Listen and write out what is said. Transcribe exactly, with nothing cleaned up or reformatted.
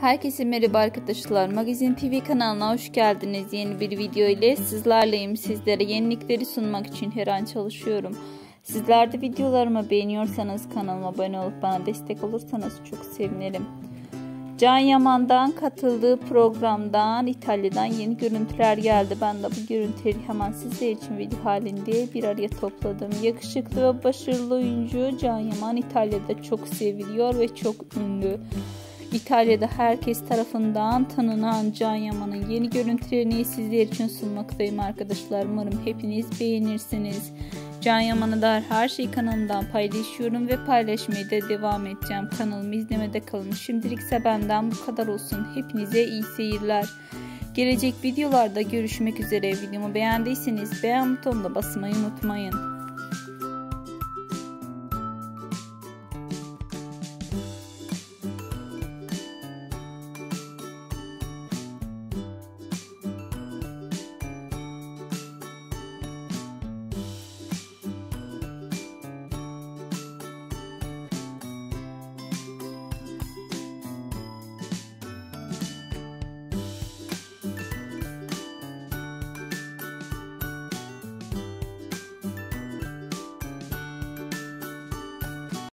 Herkese merhaba arkadaşlar. Magazin T V kanalına hoş geldiniz. Yeni bir video ile sizlerleyim. Sizlere yenilikleri sunmak için her an çalışıyorum. Sizler de videolarımı beğeniyorsanız kanalıma abone olup bana destek olursanız çok sevinirim. Can Yaman'dan katıldığı programdan İtalya'dan yeni görüntüler geldi. Ben de bu görüntüleri hemen sizler için video halinde bir araya topladım. Yakışıklı ve başarılı oyuncu Can Yaman İtalya'da çok seviliyor ve çok ünlü. İtalya'da herkes tarafından tanınan Can Yaman'ın yeni görüntülerini sizler için sunmaktayım arkadaşlar. Umarım hepiniz beğenirsiniz. Can Yaman'a dair her şeyi kanalımdan paylaşıyorum ve paylaşmaya da devam edeceğim. Kanalımı izlemede kalın. Şimdilik ise benden bu kadar olsun. Hepinize iyi seyirler. Gelecek videolarda görüşmek üzere. Videomu beğendiyseniz beğen butonuna basmayı unutmayın.